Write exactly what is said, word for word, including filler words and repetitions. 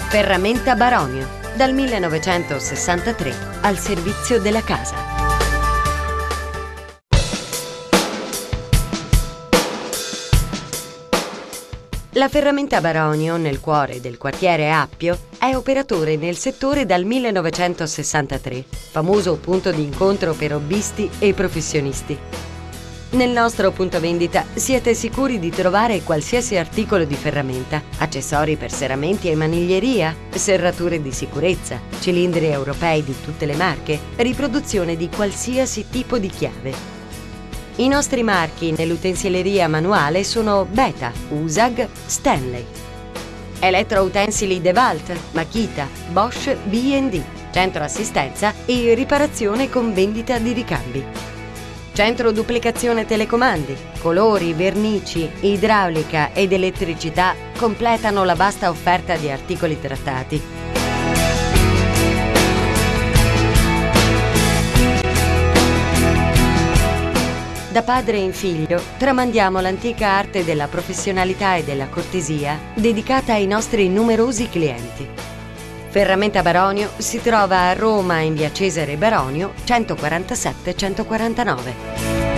Ferramenta Baronio, dal millenovecentosessantatré al servizio della casa. La Ferramenta Baronio, nel cuore del quartiere Appio, è operatore nel settore dal millenovecentosessantatré, famoso punto di incontro per hobbisti e professionisti. Nel nostro punto vendita siete sicuri di trovare qualsiasi articolo di ferramenta, accessori per serramenti e maniglieria, serrature di sicurezza, cilindri europei di tutte le marche, riproduzione di qualsiasi tipo di chiave. I nostri marchi nell'utensileria manuale sono Beta, Usag, Stanley. Elettroutensili DeWalt, Makita, Bosch, B and D, centro assistenza e riparazione con vendita di ricambi. Centro duplicazione telecomandi, colori, vernici, idraulica ed elettricità completano la vasta offerta di articoli trattati. Da padre in figlio tramandiamo l'antica arte della professionalità e della cortesia dedicata ai nostri numerosi clienti. Ferramenta Baronio si trova a Roma in via Cesare Baronio centoquarantasette centoquarantanove.